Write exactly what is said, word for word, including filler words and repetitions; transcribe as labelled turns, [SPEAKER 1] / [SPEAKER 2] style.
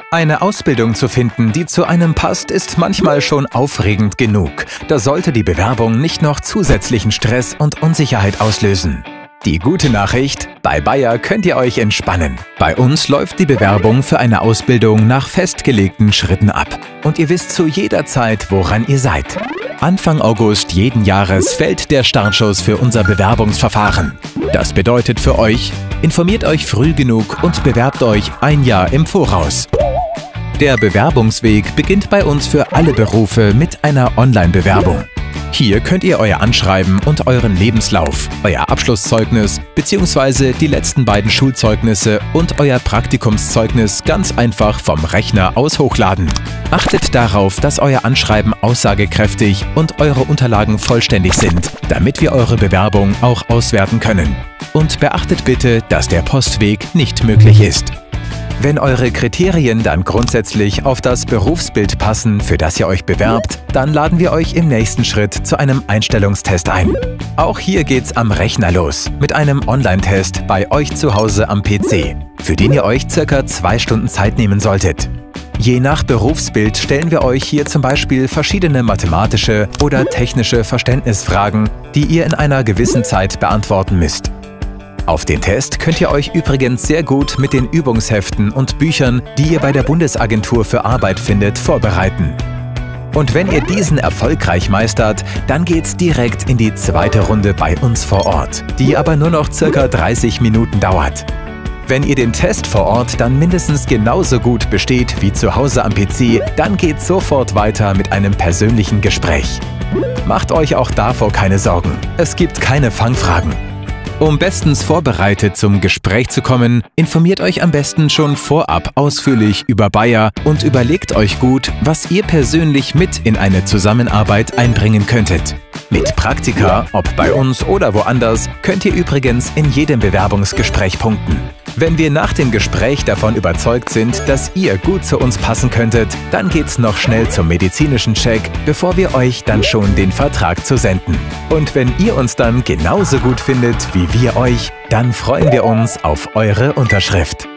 [SPEAKER 1] Eine Ausbildung zu finden, die zu einem passt, ist manchmal schon aufregend genug. Da sollte die Bewerbung nicht noch zusätzlichen Stress und Unsicherheit auslösen. Die gute Nachricht: Bei Bayer könnt ihr euch entspannen. Bei uns läuft die Bewerbung für eine Ausbildung nach festgelegten Schritten ab. Und ihr wisst zu jeder Zeit, woran ihr seid. Anfang August jeden Jahres fällt der Startschuss für unser Bewerbungsverfahren. Das bedeutet für euch: Informiert euch früh genug und bewerbt euch ein Jahr im Voraus. Der Bewerbungsweg beginnt bei uns für alle Berufe mit einer Online-Bewerbung. Hier könnt ihr euer Anschreiben und euren Lebenslauf, euer Abschlusszeugnis bzw. die letzten beiden Schulzeugnisse und euer Praktikumszeugnis ganz einfach vom Rechner aus hochladen. Achtet darauf, dass euer Anschreiben aussagekräftig und eure Unterlagen vollständig sind, damit wir eure Bewerbung auch auswerten können. Und beachtet bitte, dass der Postweg nicht möglich ist. Wenn eure Kriterien dann grundsätzlich auf das Berufsbild passen, für das ihr euch bewerbt, dann laden wir euch im nächsten Schritt zu einem Einstellungstest ein. Auch hier geht's am Rechner los, mit einem Online-Test bei euch zu Hause am P C, für den ihr euch circa zwei Stunden Zeit nehmen solltet. Je nach Berufsbild stellen wir euch hier zum Beispiel verschiedene mathematische oder technische Verständnisfragen, die ihr in einer gewissen Zeit beantworten müsst. Auf den Test könnt ihr euch übrigens sehr gut mit den Übungsheften und Büchern, die ihr bei der Bundesagentur für Arbeit findet, vorbereiten. Und wenn ihr diesen erfolgreich meistert, dann geht's direkt in die zweite Runde bei uns vor Ort, die aber nur noch circa dreißig Minuten dauert. Wenn ihr den Test vor Ort dann mindestens genauso gut besteht wie zu Hause am P C, dann geht's sofort weiter mit einem persönlichen Gespräch. Macht euch auch davor keine Sorgen, es gibt keine Fangfragen. Um bestens vorbereitet zum Gespräch zu kommen, informiert euch am besten schon vorab ausführlich über Bayer und überlegt euch gut, was ihr persönlich mit in eine Zusammenarbeit einbringen könntet. Mit Praktika, ob bei uns oder woanders, könnt ihr übrigens in jedem Bewerbungsgespräch punkten. Wenn wir nach dem Gespräch davon überzeugt sind, dass ihr gut zu uns passen könntet, dann geht's noch schnell zum medizinischen Check, bevor wir euch dann schon den Vertrag zusenden. Und wenn ihr uns dann genauso gut findet wie wir euch, dann freuen wir uns auf eure Unterschrift.